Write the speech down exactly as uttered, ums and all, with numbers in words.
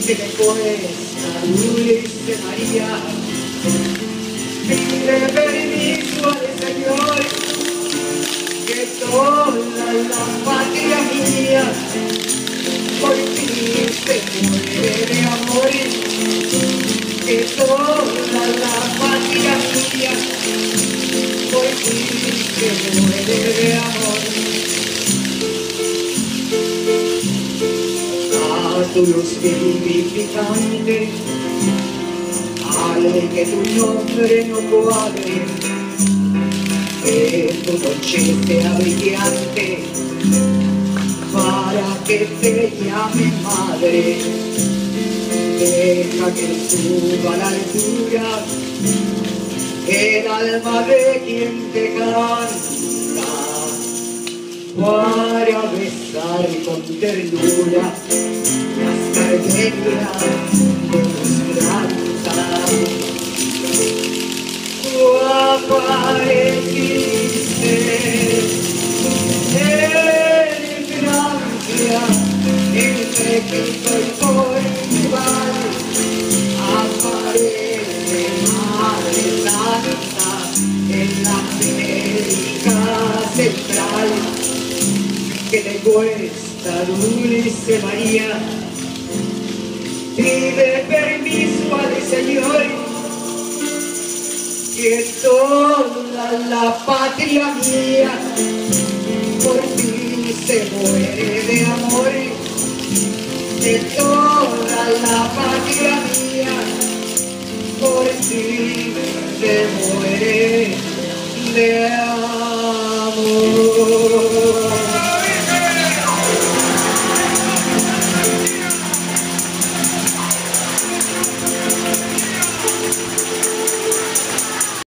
que te cuesta, Dulce María, pide permiso al Señor, que toda la patria mía por ti se muere de amor, que toda la patria mía por ti se muere de amor. A tu luz vivificante, al que tu nombre no cuadre, que tu noche sea brillante, para que te llame madre. Deja que suba a la altura el alma de quien te canta, para besar con ternura las gardenias de tus plantas. Tú apareciste en Francia, entre Quito y Portugal, aparece Madre Santa en la América Central. Que te cuesta, Dulce María, pide permiso al Señor, que toda la patria mía por ti se muere de amor, que toda la patria mía por ti se muere de amor.